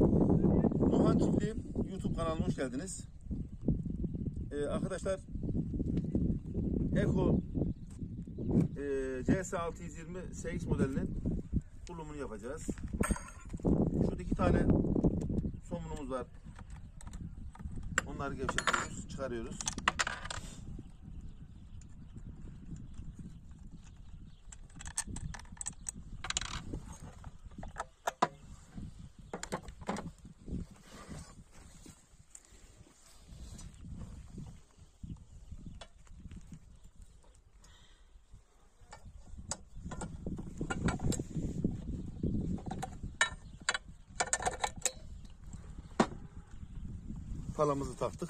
Doğan Çiftliği YouTube kanalına hoş geldiniz. Arkadaşlar Eko CS620 SX modelinin kurulumunu yapacağız. Şurada 2 tane somunumuz var. Onları gevşetiyoruz, çıkarıyoruz. Palamızı taktık.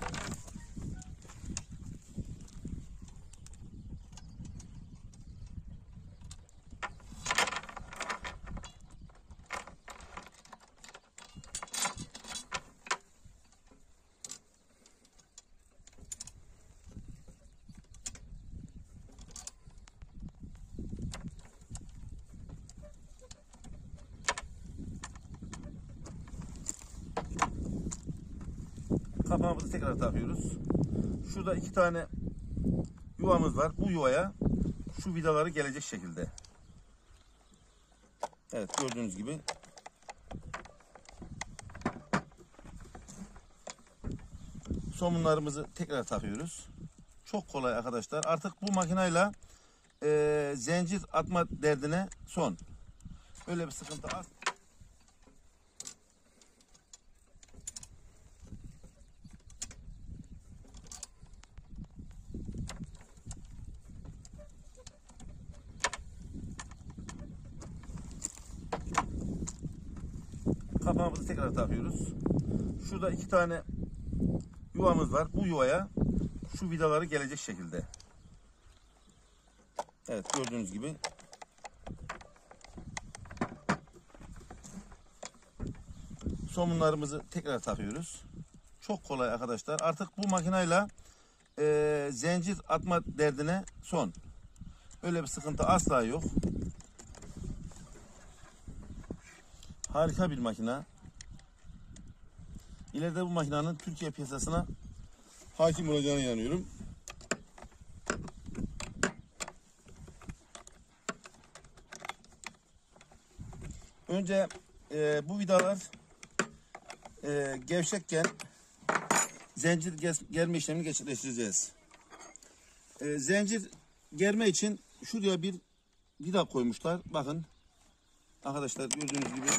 Kapağımızı tekrar takıyoruz. Şurada 2 tane yuvamız var. Bu yuvaya şu vidaları gelecek şekilde. Evet, gördüğünüz gibi. Somunlarımızı tekrar takıyoruz. Çok kolay arkadaşlar. Artık bu makineyle zincir atma derdine son. Öyle bir sıkıntı az. Kapağımızı tekrar takıyoruz. Şurada 2 tane yuvamız var. Bu yuvaya şu vidaları gelecek şekilde. Evet, gördüğünüz gibi. Somunlarımızı tekrar takıyoruz. Çok kolay arkadaşlar. Artık bu makineyle zincir atma derdine son. Öyle bir sıkıntı asla yok. Harika bir makine. İleride bu makinenin Türkiye piyasasına hakim olacağına inanıyorum. Önce bu vidalar gevşekken zincir germe işlemini gerçekleştireceğiz. Zincir germe için şuraya bir vida koymuşlar. Bakın arkadaşlar, gördüğünüz gibi.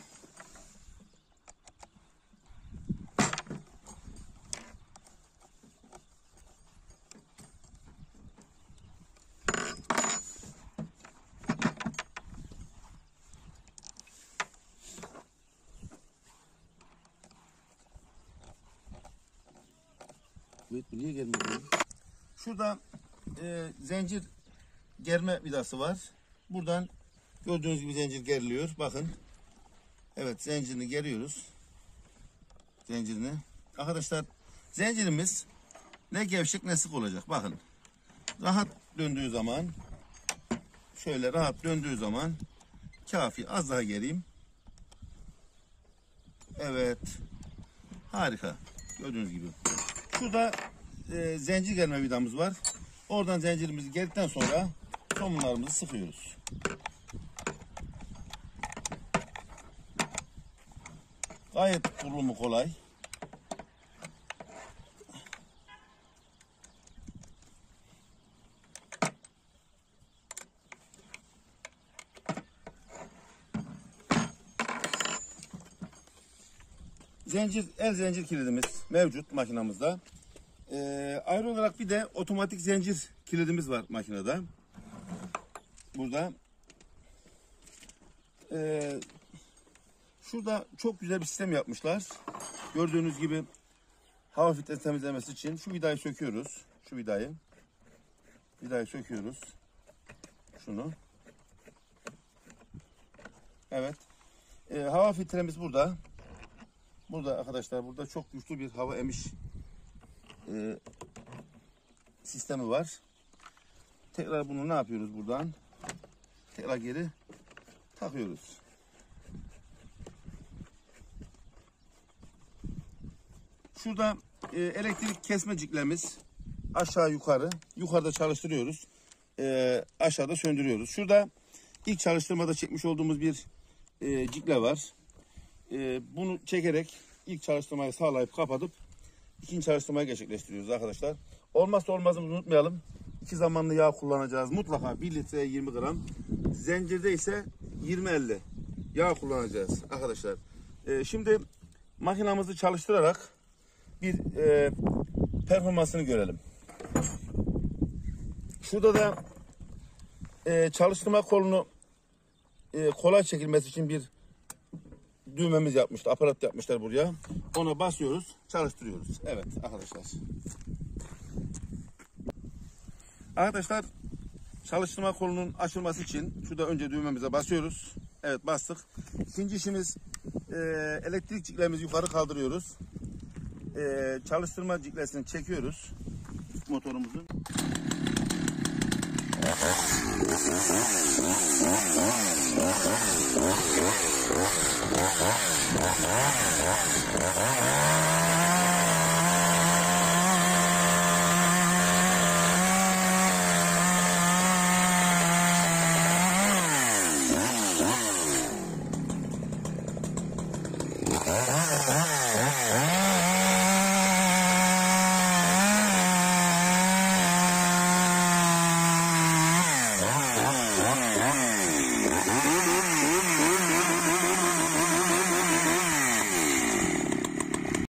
Evet, buraya gelmedi. Şurada zincir germe vidası var. Buradan gördüğünüz gibi zincir geriliyor. Bakın. Evet, zincirini geriyoruz. Zincirini. Arkadaşlar, zincirimiz ne gevşek ne sık olacak. Bakın. Rahat döndüğü zaman, şöyle rahat döndüğü zaman kafi. Az daha gereyim. Evet. Harika. Gördüğünüz gibi. Şurada zincir germe vidamız var. Oradan zincirimizi gerdikten sonra somunlarımızı sıkıyoruz. Gayet kurulumu kolay. El zincir kilidimiz mevcut makinamızda. Ayrı olarak bir de otomatik zincir kilidimiz var makinede. Burada. Şurada çok güzel bir sistem yapmışlar. Gördüğünüz gibi hava filtresi temizlemesi için şu vidayı söküyoruz. Şu vidayı. Vidayı söküyoruz. Şunu. Evet. Hava filtremiz burada. Burada arkadaşlar, burada çok güçlü bir hava emiş sistemi var. Tekrar bunu ne yapıyoruz buradan? Tekrar geri takıyoruz. Şurada elektrik kesme ciklemiz aşağı yukarı. Yukarıda çalıştırıyoruz. Aşağıda söndürüyoruz. Şurada ilk çalıştırmada çekmiş olduğumuz bir cikle var. Bunu çekerek ilk çalıştırmayı sağlayıp kapatıp ikinci çalıştırmayı gerçekleştiriyoruz arkadaşlar. Olmazsa olmazımızı unutmayalım. 2 zamanlı yağ kullanacağız. Mutlaka 1 litreye 20 gram. Zincirde ise 20-50 yağ kullanacağız arkadaşlar. Şimdi makinamızı çalıştırarak bir performansını görelim. Şurada da çalıştırma kolunu kolay çekilmesi için bir düğmemiz yapmışlar. Aparat yapmışlar buraya. Ona basıyoruz. Çalıştırıyoruz. Evet arkadaşlar. Arkadaşlar çalıştırma kolunun açılması için şurada önce düğmemize basıyoruz. Evet bastık. İkinci işimiz elektrik ciklemizi yukarı kaldırıyoruz. Çalıştırma ciklesini çekiyoruz. Motorumuzun.